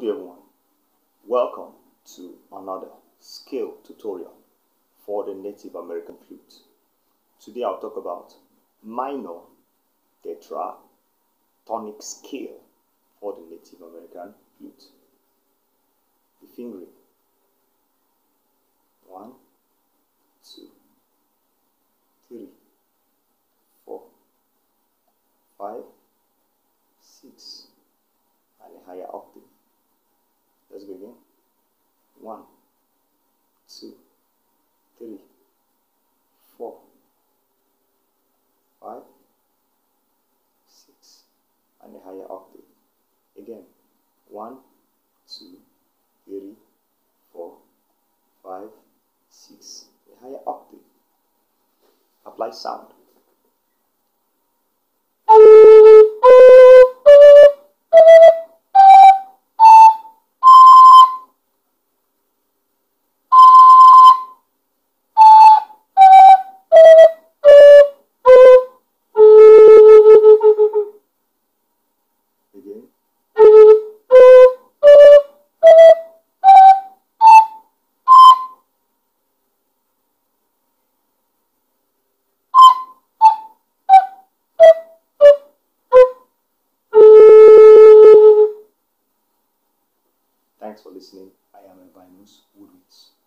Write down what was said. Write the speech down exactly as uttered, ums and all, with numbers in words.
day everyone, welcome to another scale tutorial for the Native American flute. Today I'll talk about minor tetratonic scale for the Native American flute. The fingering: one, two, three, four, five, six, and a higher octave. Let's begin. One, two, three, four, five, six, and a higher octave. Again. One, two, three, four, five, six, a higher octave. Apply sound. Again. Thanks for listening. I am Elvinoswoodwinds.